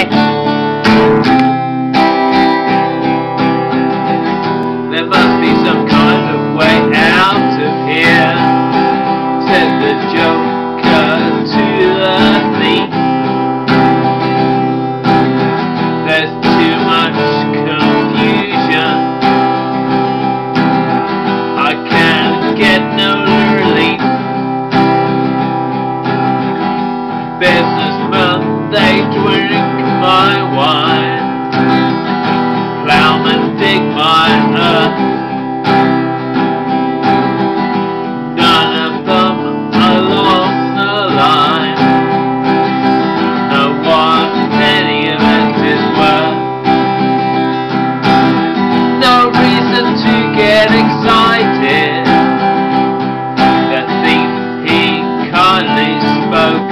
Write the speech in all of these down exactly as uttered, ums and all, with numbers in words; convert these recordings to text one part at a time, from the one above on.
Okay. There must be some kind of way out of here, said the Joker to the thief. There's too much confusion, I can't get no relief. Businessmen, they drink my wine, plowmen dig my earth. None of them along the line know what any of it is worth. No reason to get excited. The thief, he kindly spoke.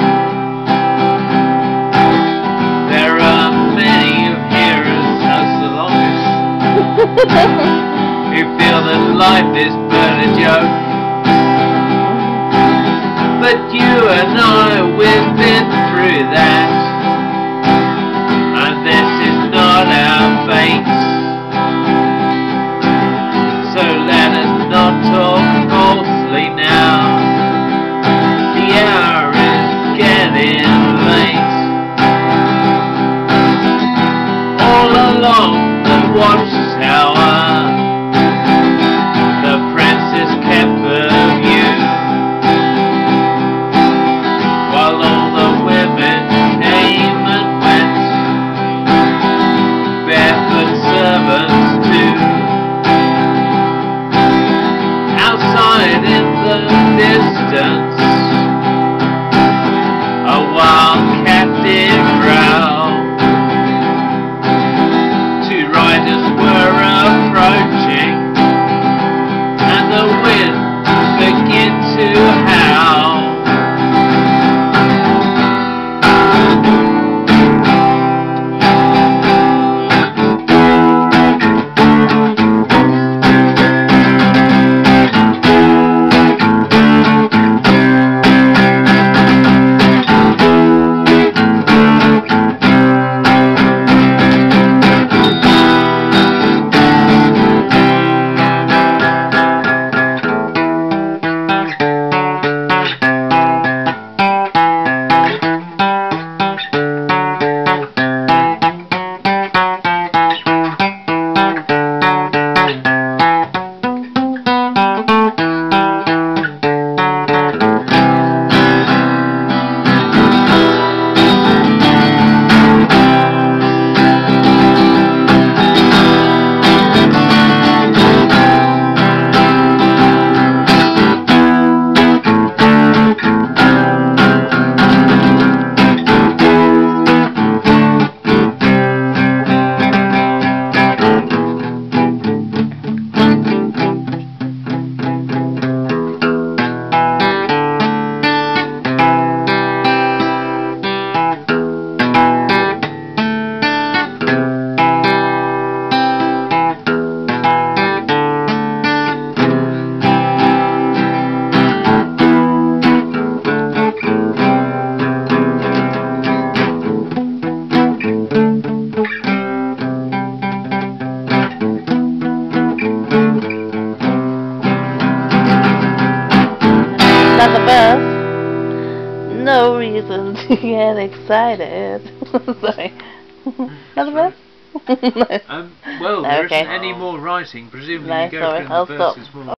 You feel that life is but a joke, but you and I, we've been through that, and this is not our fate. So let us not talk falsely now, the hour is getting late. All along the watchtower, the princess kept her view, while all the women came and went, barefoot servants too. Outside in the distance, a wild cat did growl. Riders were approaching, and the wind began to howl. Not the best. No reason to get excited. Sorry. Not the best? um, well, there Okay. isn't any more writing. Presumably No, you go sorry, through I'll the stop. verses more.